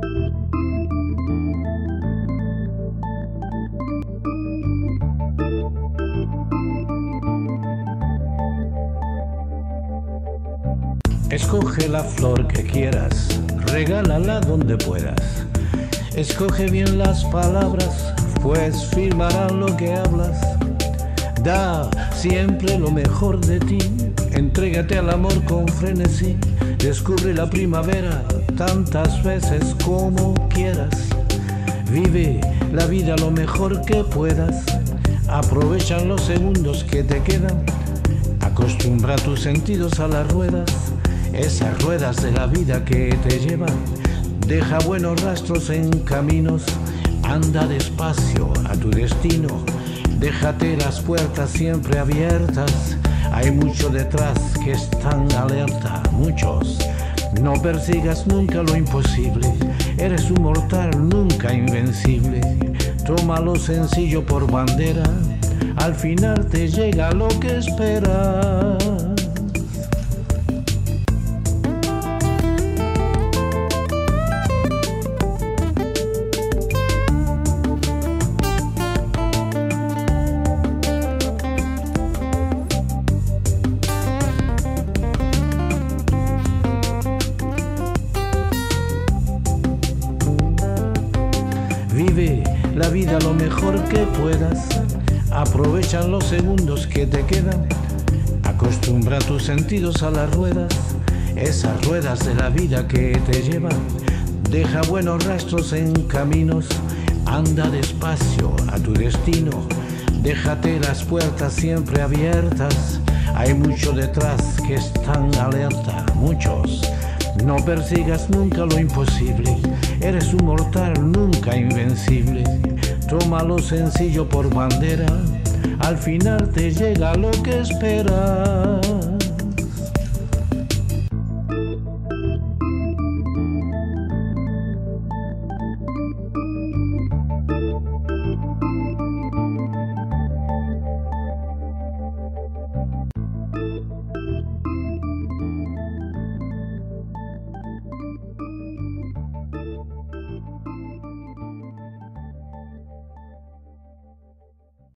Escoge la flor que quieras, regálala donde puedas. Escoge bien las palabras, pues firmarán lo que hablas. Da siempre lo mejor de ti, entrégate al amor con frenesí. Descubre la primavera tantas veces como quieras. Vive la vida lo mejor que puedas. Aprovecha los segundos que te quedan. Acostumbra tus sentidos a las ruedas, esas ruedas de la vida que te llevan. Deja buenos rastros en caminos, anda despacio a tu destino. Déjate las puertas siempre abiertas, hay mucho detrás que están alerta, muchos. No persigas nunca lo imposible, eres un mortal nunca invencible. Toma lo sencillo por bandera, al final te llega lo que esperas. Vive la vida lo mejor que puedas, aprovecha los segundos que te quedan. Acostumbra tus sentidos a las ruedas, esas ruedas de la vida que te llevan. Deja buenos rastros en caminos, anda despacio a tu destino. Déjate las puertas siempre abiertas, hay mucho detrás que están alerta, muchos. No persigas nunca lo imposible, eres un mortal nunca invencible. Toma lo sencillo por bandera, al final te llega lo que esperas.